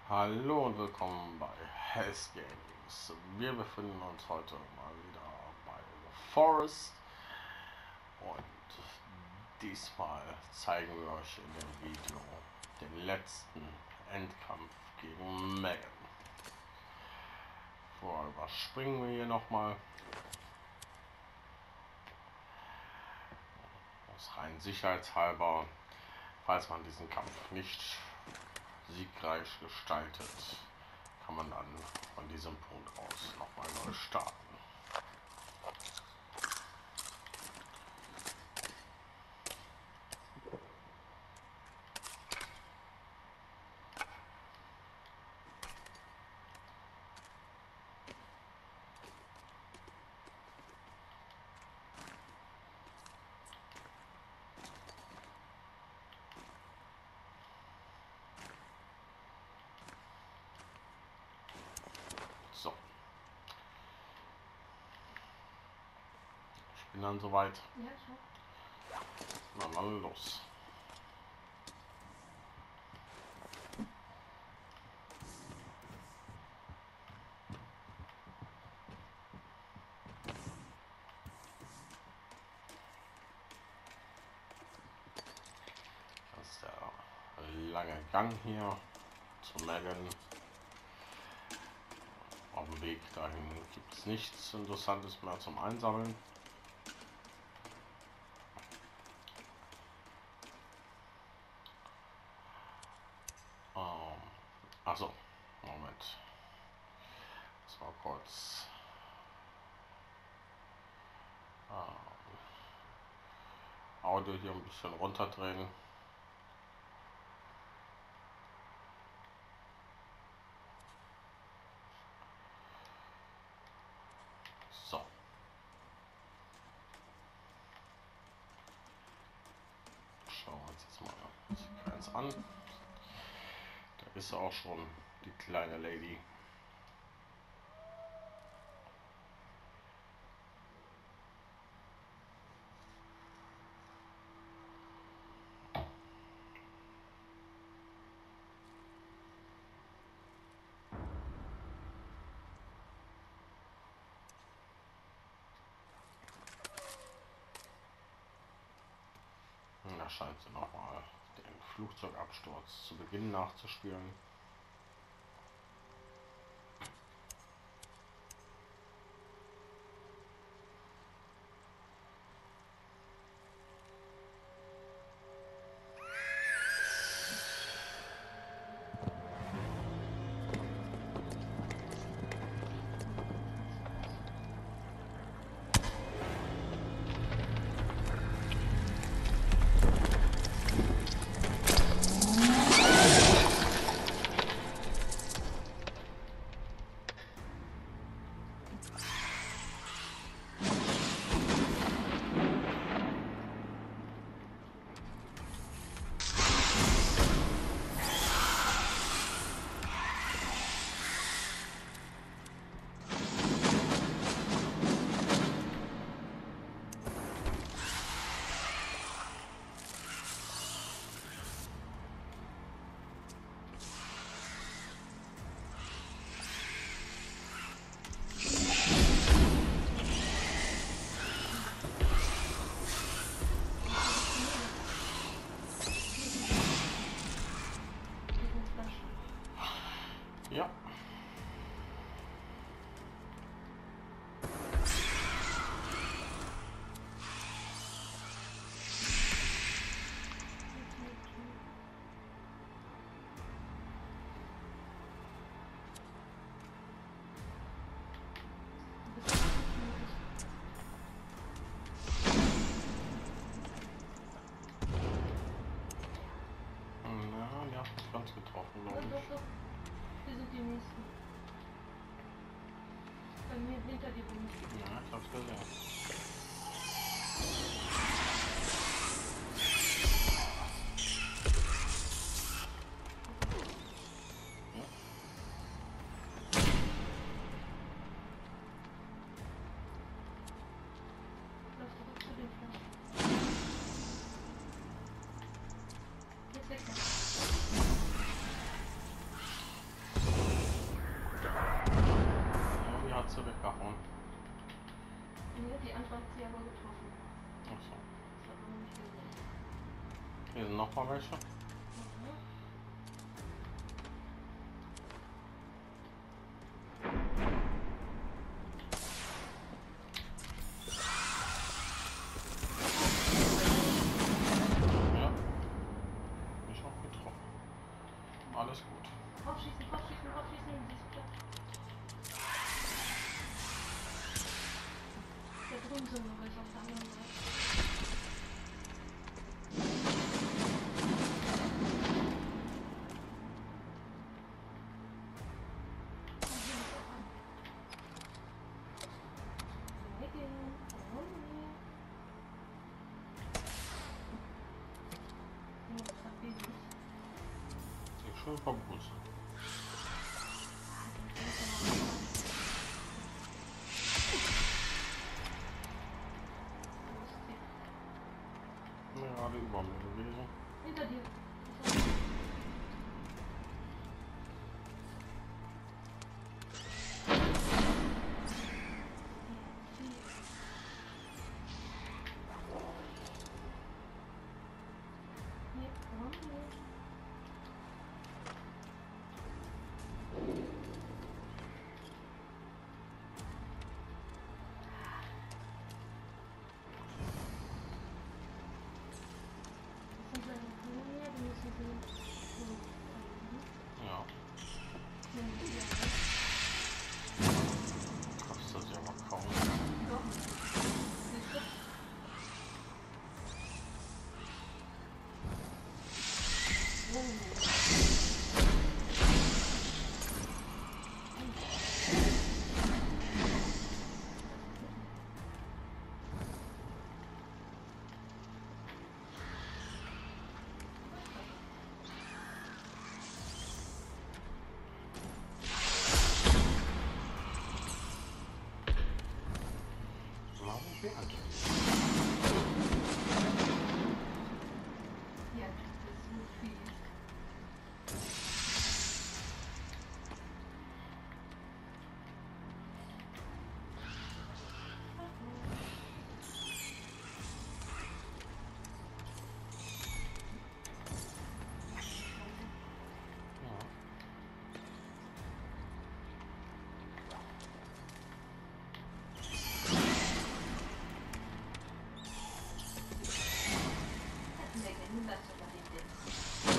Hallo und willkommen bei Hell's Games. Wir befinden uns heute mal wieder bei The Forest und diesmal zeigen wir euch in dem Video den letzten Endkampf gegen Megan. Vorher überspringen wir hier nochmal. Aus rein sicherheitshalber, falls man diesen Kampf nicht siegreich gestaltet, kann man dann von diesem Punkt aus nochmal neu starten. So, ich bin dann soweit. Ja, schon. Na dann los. Das ist der lange Gang hier zu Megan. Auf dem Weg dahin gibt es nichts Interessantes mehr zum Einsammeln. Achso, Moment. Das war kurz. Audio hier ein bisschen runterdrehen. So. Schauen wir uns jetzt mal die Sequenz an. Da ist auch schon die kleine Lady. Da scheint sie nochmal den Flugzeugabsturz zu Beginn nachzuspielen. Ja. Na, die hat nicht ganz getroffen, glaube ich. Doch. Wir sind die nächsten. Bei mir hinter dir bin ich. Ja, ich hab's gesehen. Lauf zurück zu den Flaschen. Jetzt weg. du weggehauen? Nee, die andere hat sie aber getroffen. Achso. Das hat man nicht gesehen. Hier sind noch mal welche. Mhm. Ja. Mich auch getroffen. Alles gut. Draufschießen, draufschießen, draufschießen. Die ist platt. Da drüben sind noch welche auf der anderen Seite. Ich schon verbußen. Gerade über mir gewesen. Hinter dir. Ja. Kostet das ja aber kaum. Warum wert? Ja, das ist so fies. Ja. Legende, das war die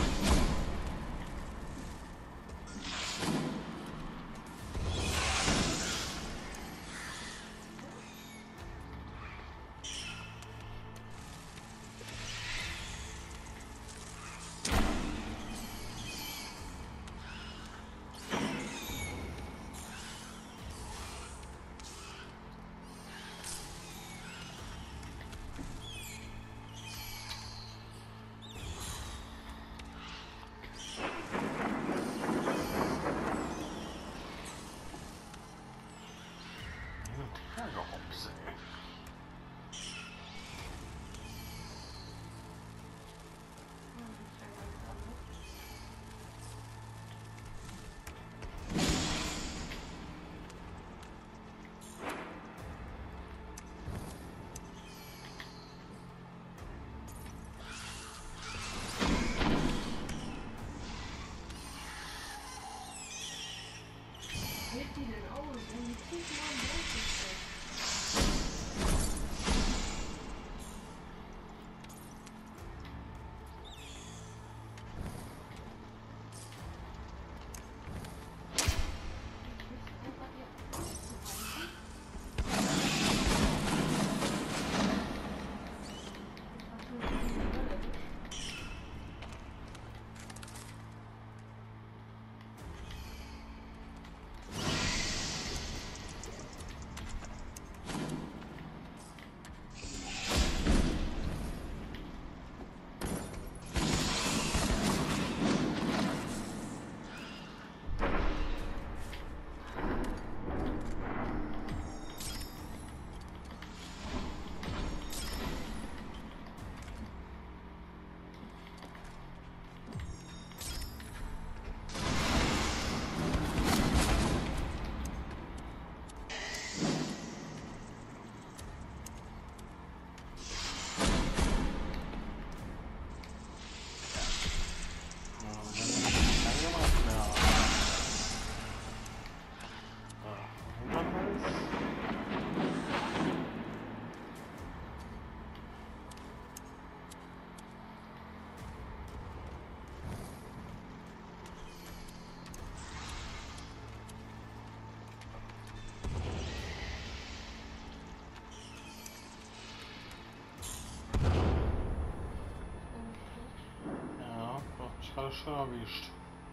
ich gerade schön erwischt.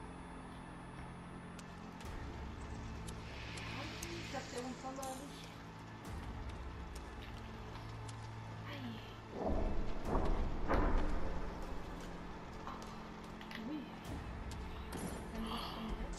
Ich hab dir irgendwann mal nicht. Ei. Ui. Dann musst du jetzt.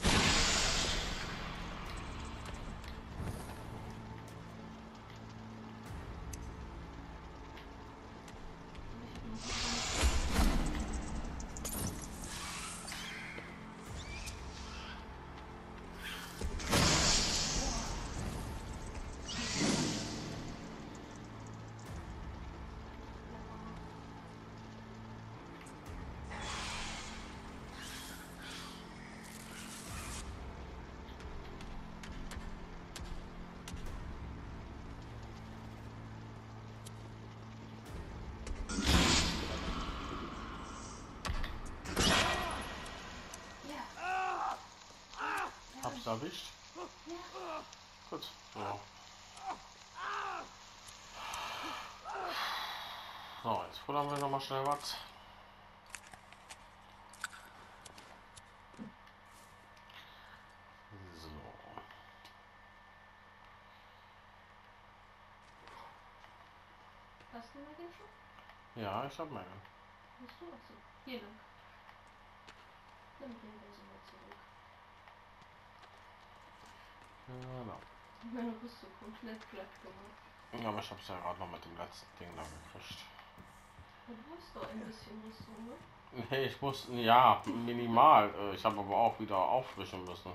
Hab's erwischt. Gut. So. So, jetzt futtern wir noch mal schnell was. So. Hast du mal den schon? Ja, ich hab meinen. Hast du? Achso. Hier lang. Dann bringen wir sie mal zurück. Genau. Meine Rüstung komplett platt gemacht. Ja, aber ich hab's ja gerade noch mit dem letzten Ding da gekriegt. Du hast doch ein bisschen Rüstung, ne? Nee, ich muss, ja, minimal. Ich habe aber auch wieder auffrischen müssen.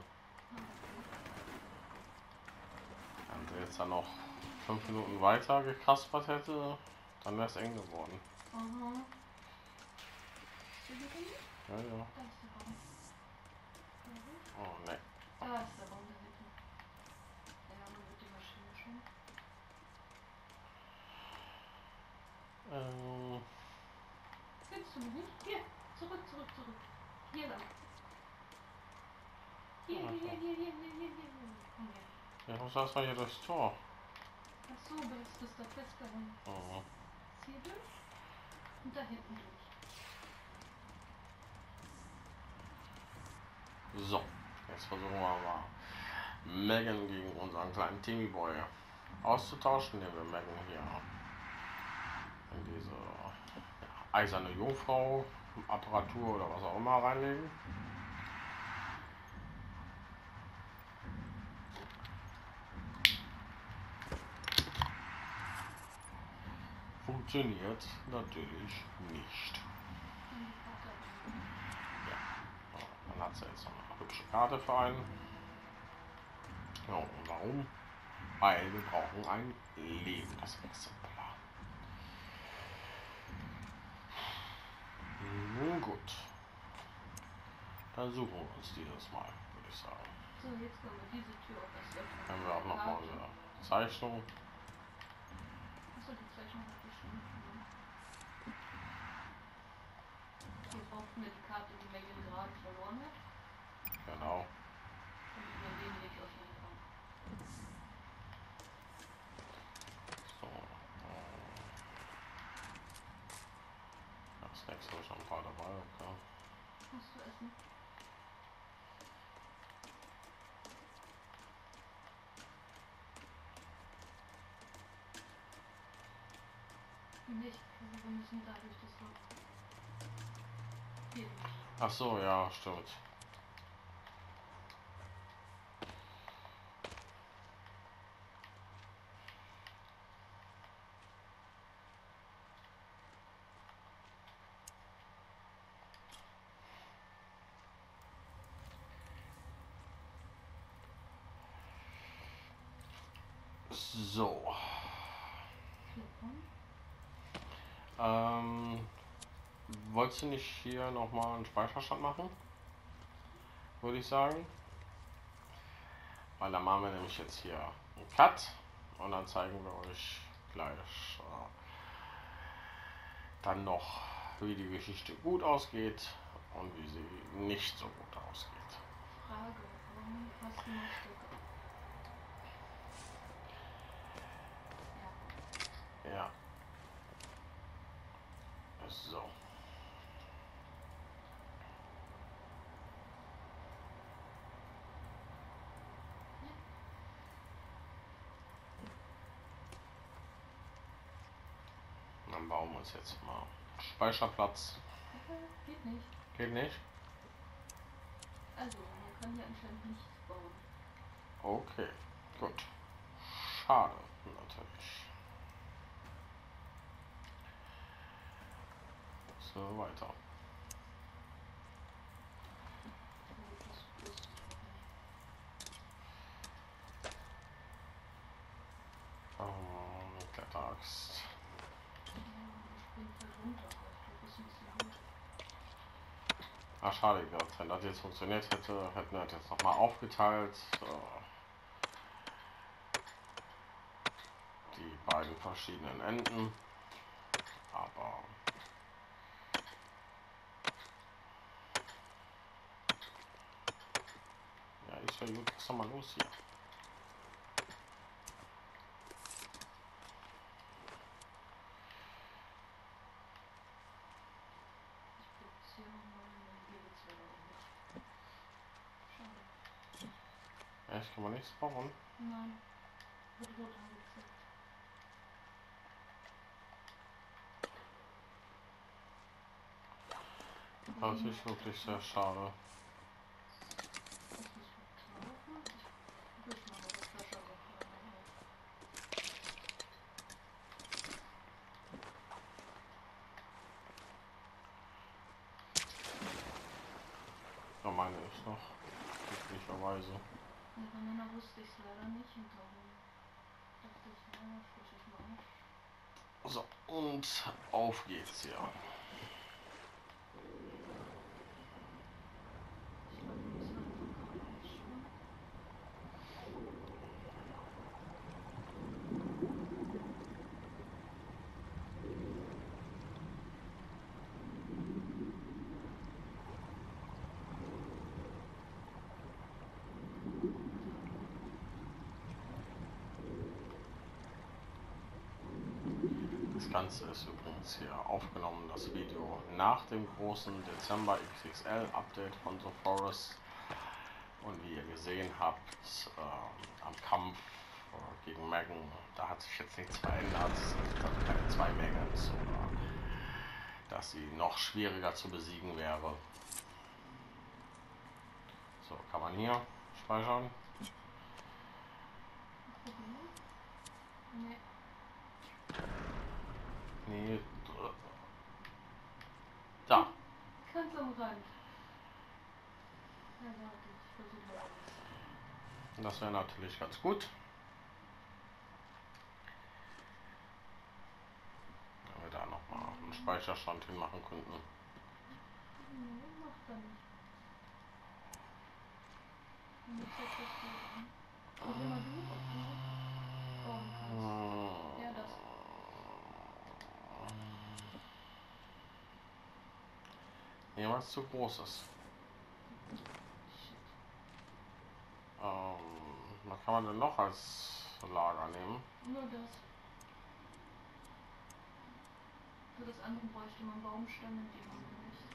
Wenn sie jetzt dann noch 5 Minuten weiter gekaspert hätte, dann wäre es eng geworden. Aha. Bist du hier? Ja, ja. Da ist der Baum. Oh, ne. Da ist der Baum da hinten. Ja, man wird die Maschine schon. Findest du mich nicht? Hier, zurück. Hier lang. Hier. Komm her. Ja, was hast du hier durchs Tor? Ach so, aber das ist da festgehangen. Oh. Hier durch und da hinten durch. So, jetzt versuchen wir mal Megan gegen unseren kleinen Timmy Boy auszutauschen, indem wir Megan hier in diese eiserne Jungfrau Apparatur oder was auch immer reinlegen. Funktioniert natürlich nicht. Ja, dann hat sie jetzt noch eine hübsche Karte für einen. Ja, und warum? Weil wir brauchen ein lebendes Exemplar. Nun gut. Dann suchen wir uns dieses Mal, würde ich sagen. So, jetzt können wir diese Tür auch erst öffnen. Haben wir auch nochmal eine Zeichnung. Achso, die Zeichnung hat ich schon. Hier brauchen wir die Karte, die Megan gerade verloren hat. Genau. Damit man den Weg öffnen kann. So. Das nächste habe ich noch ein paar dabei. Okay. Musst du essen? Nicht, also wir müssen dadurch das Loch. Hier. Ach so, ja, stimmt. So. Wolltest du nicht hier nochmal einen Speicherstand machen? Würde ich sagen. Weil dann machen wir nämlich jetzt hier einen Cut und dann zeigen wir euch gleich dann noch, wie die Geschichte gut ausgeht und wie sie nicht so gut ausgeht. Frage, warum hast du noch Stücke? Ja. Ja. So. Dann bauen wir uns jetzt mal Speicherplatz. Geht nicht. Geht nicht? Also, man kann hier anscheinend nichts bauen. Okay, gut. Schade, natürlich. So, weiter. Kletteraxt. Ah, schade, wenn das jetzt funktioniert hätte, hätten wir das jetzt nochmal aufgeteilt. Die beiden verschiedenen Enden. Aber ja, ist ja gut. Was ist doch mal los hier? Echt, kann man nichts bauen? Nein. Wird rot angezeigt. Das ist wirklich sehr schade. Ja, meine ist noch glücklicherweise. Ja, von meiner wusste ich es leider nicht und darum dachte ich, naja, schließe ich mal an. So, und auf geht's hier. Ich glaube, wir müssen einfach geradeaus schauen. Das Ganze ist übrigens hier aufgenommen, das Video nach dem großen Dezember XXL Update von The Forest. Und wie ihr gesehen habt, am Kampf gegen Megan, da hat sich jetzt nichts verändert. Es gibt also keine 2 Megans oder dass sie noch schwieriger zu besiegen wäre. So, kann man hier speichern? Nee. Nee. Da. Ganz am Rand. Ja, warte, ich versuche mal alles. Das wäre natürlich ganz gut. Wenn wir da nochmal einen Speicherstand hinmachen könnten. Nee, macht er nicht. Und jetzt zeigt das hier an. Probier mal du, ob du bauen kannst. Ja, das. Nee, weil es zu groß ist. Shit. Was kann man denn noch als Lager nehmen? Nur das. Für das andere bräuchte man Baumstämme, die haben wir nicht.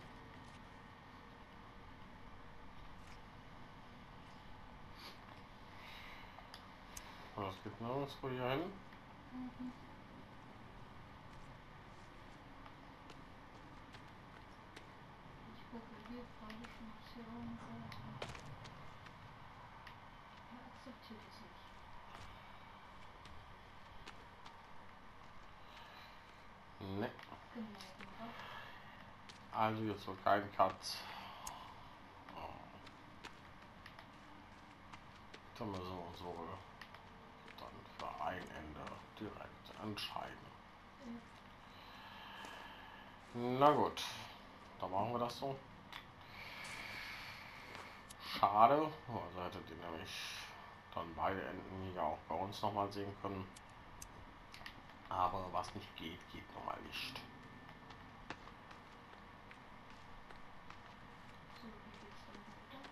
Das geht nirgendwo hier hin. Mhm. Ich gucke hier gerade schon, ob es hier irgendwo. Er akzeptiert es nicht. Ne. Genau, oder? Also jetzt so kein Cut. Dann müssen wir uns wohl dann für ein Ende direkt entscheiden. Ja. Na gut, dann machen wir das so. Schade, also hättet ihr nämlich dann beide Enden hier auch bei uns nochmal sehen können. Aber was nicht geht, geht nun mal nicht. So, wie geht's dann weiter?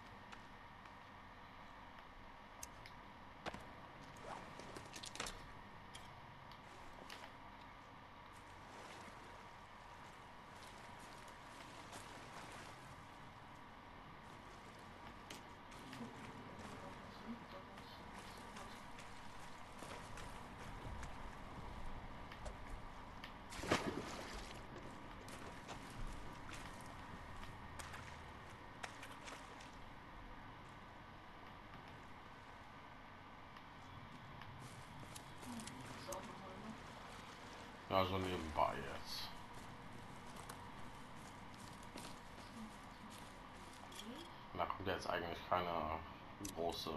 Also nebenbei jetzt. Da kommt jetzt eigentlich keine große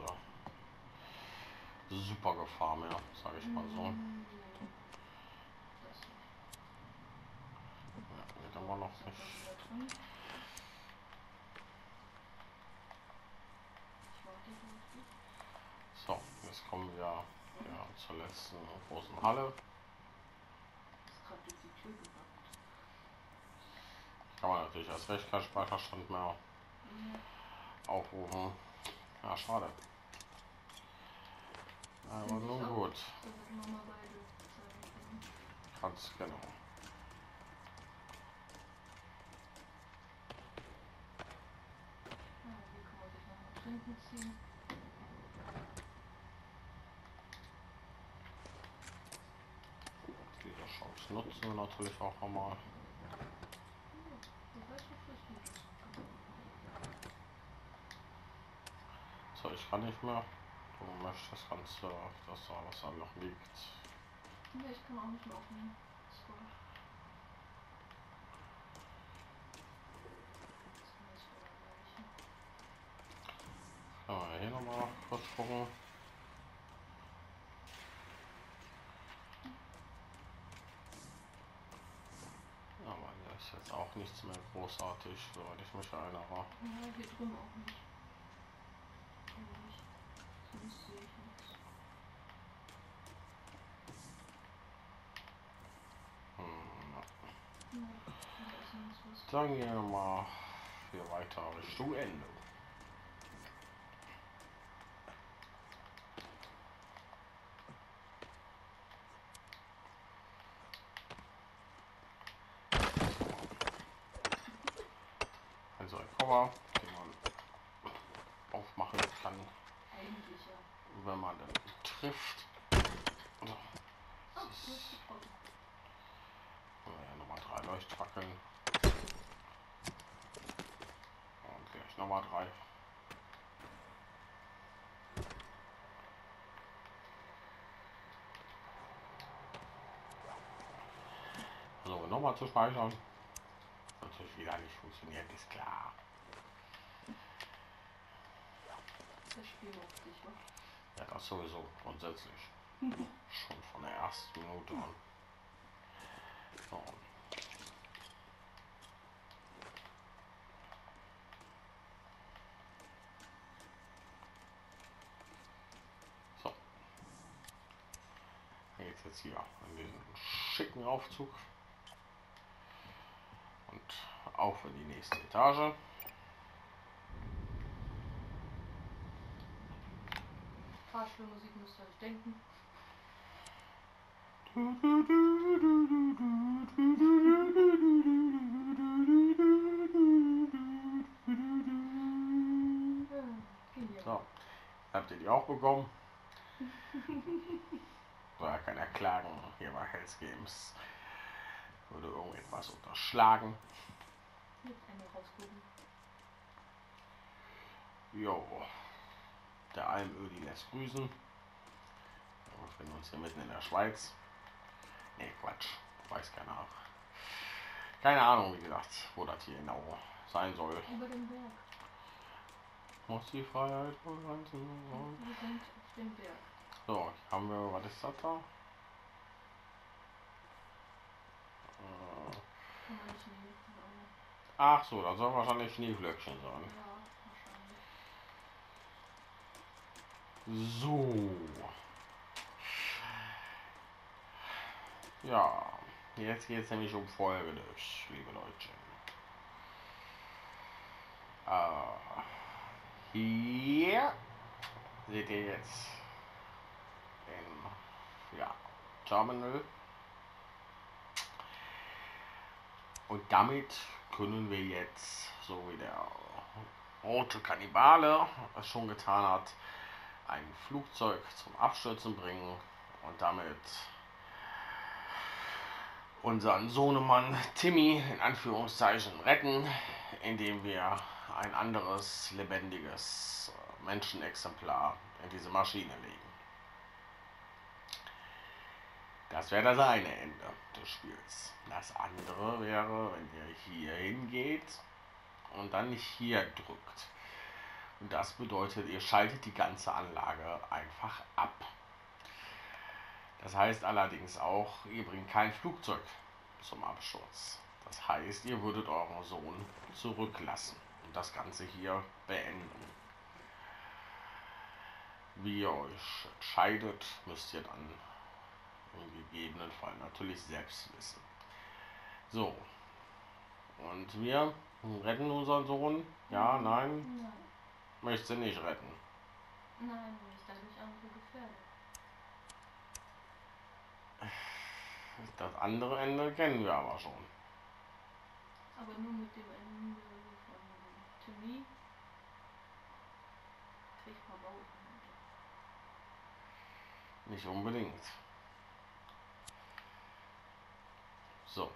Supergefahr mehr, sage ich mal so. Nee, das nicht. Ja, geht aber noch Sind wir nicht. wieder drin. Ich warte drauf. So, jetzt kommen wir ja, zur letzten großen Halle. Ist gerade durch die Tür gebackt. Kann man natürlich erst recht keinen Speicherstand mehr Ja. aufrufen. Ja, schade. Aber Finde ich nun auch. gut. So hätten wir mal beide zeigen können. Ganz genau. Ah, hier kann man sich nochmal trinken ziehen. Diese Chance nutzen wir natürlich auch nochmal. Ja, Beweis auf was Gutes. So, ich kann nicht mehr. Du möchtest das Ganze, dass da was da noch liegt. Ja, ich kann auch nicht mehr aufnehmen. Das war. Das kann ich wohl erreichen. Können wir hier nochmal kurz gucken. Ja, aber hier ist jetzt auch nichts mehr großartig, soweit ich mich erinnere. Ja, hier drüben auch nicht. Glaube ich. Sonst sehe ich nichts. Ja, da ist sonst was. Dann gehen wir mal hier weiter Richtung Ende. Also ein Cover, den man aufmachen kann, Eigentlich ja. wenn man dann trifft. So, Oh, du das hast ist getroffen. ja, Nummer 3 Leuchtfackeln. Und gleich Nummer 3. So, nochmal zu speichern. Natürlich wieder nicht funktioniert, ist klar. Das Spiel macht dich, wa? Ja, das sowieso grundsätzlich. Schon von der ersten Minute an. So. So. Dann geht's jetzt hier in diesen schicken Aufzug. Und auf in die nächste Etage. Fahrstuhlmusik müsst ihr euch denken. Ja, genial. So, habt ihr die auch bekommen? So, er kann ja klagen, hier bei Hells Games würde irgendetwas unterschlagen. Jetzt einmal rausgucken. Jo, der Almödi lässt grüßen. Wir befinden uns hier mitten in der Schweiz. Ne, Quatsch, weiß keiner. Keine Ahnung, wie gesagt, wo das hier genau sein soll. Über den Berg. Muss die Freiheit wohl Grenzen Wir sind auf dem Berg. So, haben wir, was ist das da? Kann man nicht nehmen. Ach so, das soll wahrscheinlich Schneeflöckchen sein. Ja, wahrscheinlich. So. Ja, jetzt geht es nämlich um Folgendes, liebe Leute. Hier seht ihr jetzt den Terminal. Und damit können wir jetzt, so wie der rote Kannibale es schon getan hat, ein Flugzeug zum Abstürzen bringen und damit unseren Sohnemann Timmy in Anführungszeichen retten, indem wir ein anderes lebendiges Menschenexemplar in diese Maschine legen. Das wäre das eine Ende des Spiels. Das andere wäre, wenn ihr hier hingeht und dann hier drückt. Und das bedeutet, ihr schaltet die ganze Anlage einfach ab. Das heißt allerdings auch, ihr bringt kein Flugzeug zum Absturz. Das heißt, ihr würdet euren Sohn zurücklassen und das Ganze hier beenden. Wie ihr euch entscheidet, müsst ihr dann im gegebenen Fall natürlich selbst wissen. So. Und wir retten unseren Sohn? Ja, nein? Nein. Möchte nicht retten. Nein, nicht dadurch andere gefährdet. Das andere Ende kennen wir aber schon. Aber nur mit dem Ende von Timmy kriegt man Bauch. Nicht unbedingt. So.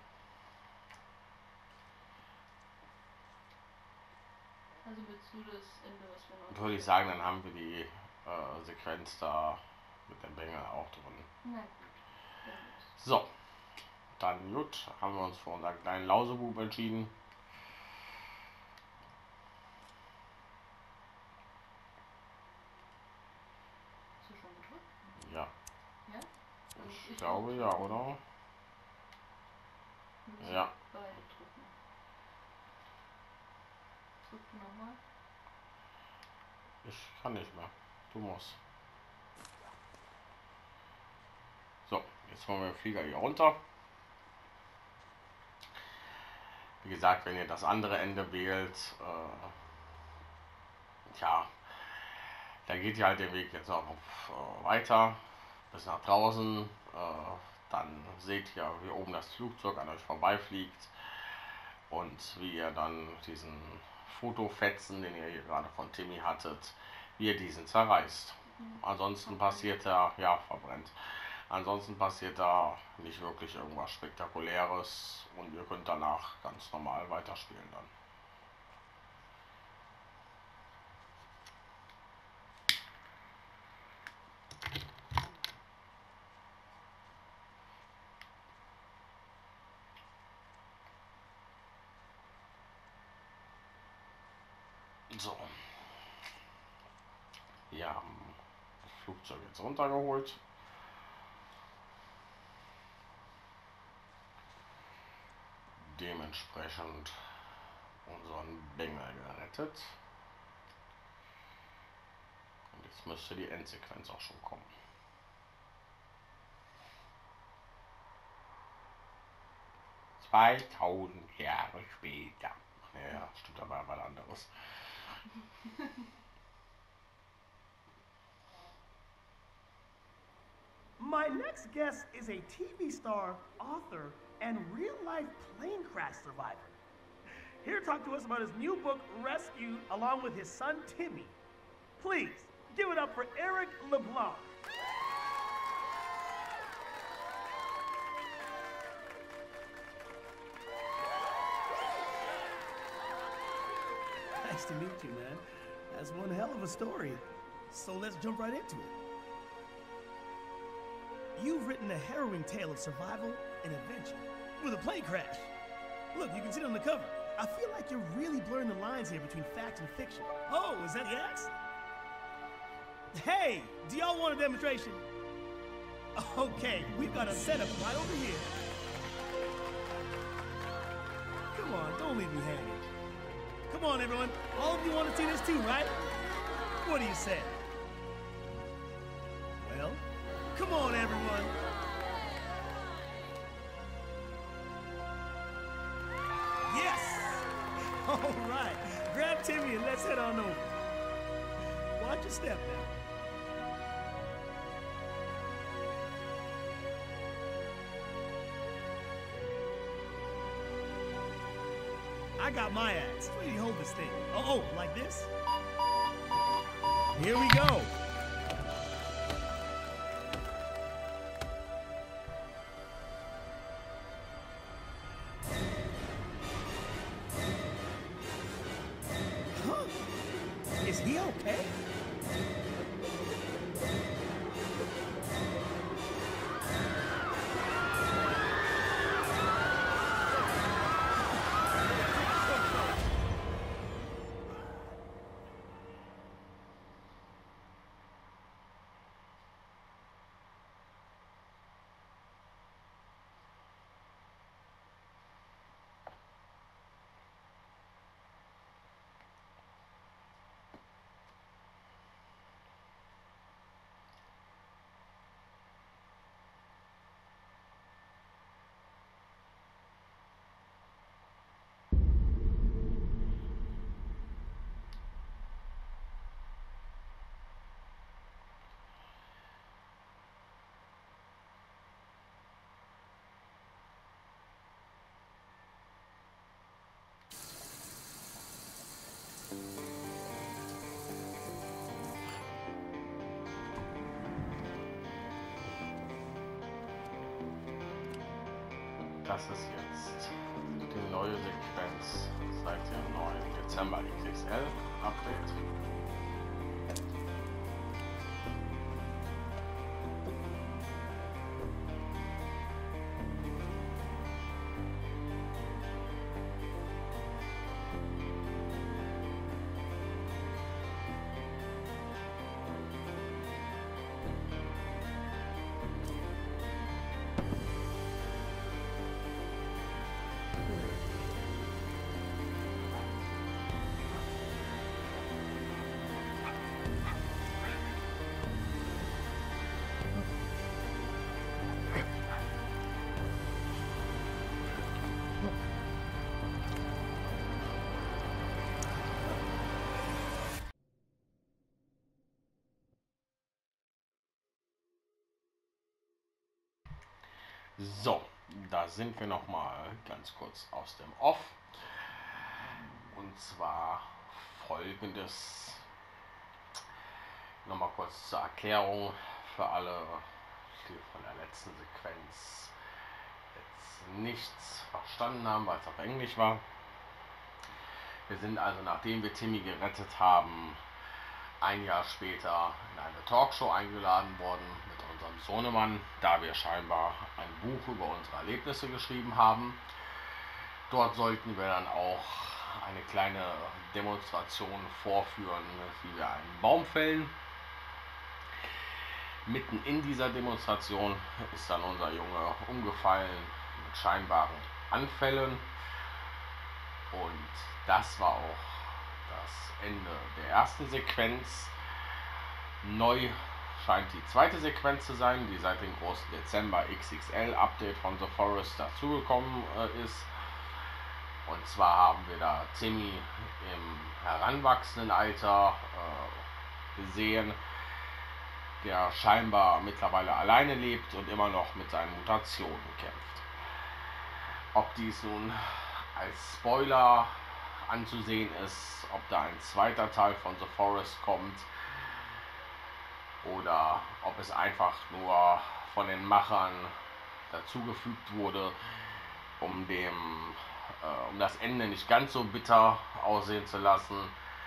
Also willst du das Ende, was wir noch... Würde ich sagen, dann haben wir die Sequenz da mit dem Bengel auch drin. Na gut. Ja, gut. So. Dann gut, haben wir uns für unseren kleinen Lausebub entschieden. Hast du schon gedrückt? Ja. Ja? Ich glaube ja, oder? Ja. Beide drücken. Drück du nochmal. Ich kann nicht mehr. Du musst. So, jetzt holen wir den Flieger hier runter. Wie gesagt, wenn ihr das andere Ende wählt, ja, da geht ihr halt den Weg jetzt noch weiter bis nach draußen. Dann seht ihr, wie oben das Flugzeug an euch vorbeifliegt und wie ihr dann diesen Fotofetzen, den ihr hier gerade von Timmy hattet, wie ihr diesen zerreißt. Ansonsten passiert da, ja, verbrennt. Ansonsten passiert da nicht wirklich irgendwas Spektakuläres und ihr könnt danach ganz normal weiterspielen dann. So. Wir haben das Flugzeug jetzt runtergeholt. Dementsprechend unseren Bengel gerettet. Und jetzt müsste die Endsequenz auch schon kommen. ...2000 Jahre später. Ja, stimmt aber was anderes. My next guest is a TV star, author, and real-life plane crash survivor. Here to talk to us about his new book, Rescued, along with his son, Timmy. Please, give it up for Eric LeBlanc. Nice to meet you, man. That's one hell of a story. So let's jump right into it. You've written a harrowing tale of survival and adventure with a plane crash. Look, you can see it on the cover. I feel like you're really blurring the lines here between fact and fiction. Oh, is that the axe? Hey, do y'all want a demonstration? Okay, we've got a setup right over here. Come on, don't leave me hanging. Come on, everyone. All of you want to see this too, right? What do you say? Well, come on, everyone. Yes! All right. Grab Timmy and let's head on over. Watch your step now. I got my axe. Where do you hold this thing? Oh, like this? Here we go. Huh? Is he okay? das ist jetzt die neue Sequenz seit dem neuen Dezember XXL Update. So, da sind wir noch mal ganz kurz aus dem Off. Und zwar folgendes. Nochmal kurz zur Erklärung für alle, die von der letzten Sequenz jetzt nichts verstanden haben, weil es auf Englisch war. Wir sind also, nachdem wir Timmy gerettet haben, ein Jahr später in eine Talkshow eingeladen worden mit unserem Sohnemann, da wir scheinbar ein Buch über unsere Erlebnisse geschrieben haben. Dort sollten wir dann auch eine kleine Demonstration vorführen, wie wir einen Baum fällen. Mitten in dieser Demonstration ist dann unser Junge umgefallen mit scheinbaren Anfällen. Und das war auch das Ende der ersten Sequenz. Neu scheint die zweite Sequenz zu sein, die seit dem großen Dezember XXL Update von The Forest dazugekommen ist. Und zwar haben wir da Timmy im heranwachsenden Alter gesehen, der scheinbar mittlerweile alleine lebt und immer noch mit seinen Mutationen kämpft. Ob dies nun als Spoiler anzusehen ist, ob da ein zweiter Teil von The Forest kommt oder ob es einfach nur von den Machern dazugefügt wurde, um das Ende nicht ganz so bitter aussehen zu lassen.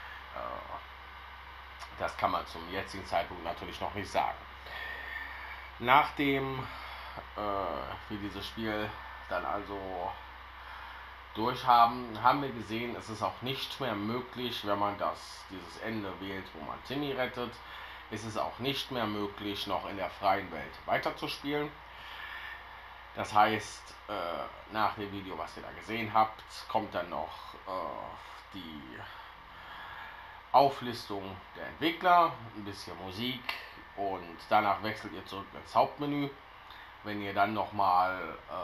Das kann man zum jetzigen Zeitpunkt natürlich noch nicht sagen. Nachdem wir dieses Spiel dann also durch haben wir gesehen, es ist auch nicht mehr möglich, wenn man dieses Ende wählt, wo man Timmy rettet, ist es auch nicht mehr möglich, noch in der freien Welt weiterzuspielen. Das heißt, nach dem Video, was ihr da gesehen habt, kommt dann noch die Auflistung der Entwickler, ein bisschen Musik und danach wechselt ihr zurück ins Hauptmenü. Wenn ihr dann nochmal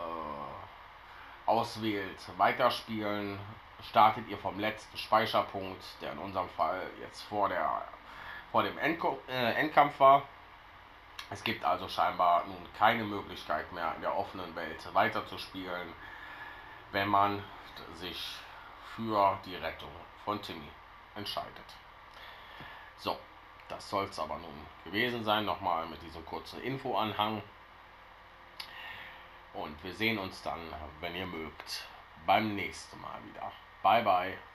auswählt Weiterspielen, startet ihr vom letzten Speicherpunkt, der in unserem Fall jetzt vor dem Endkampf war. Es gibt also scheinbar nun keine Möglichkeit mehr in der offenen Welt weiterzuspielen, wenn man sich für die Rettung von Timmy entscheidet. So, das soll es aber nun gewesen sein, nochmal mit diesem kurzen Infoanhang. Und wir sehen uns dann, wenn ihr mögt, beim nächsten Mal wieder. Bye bye.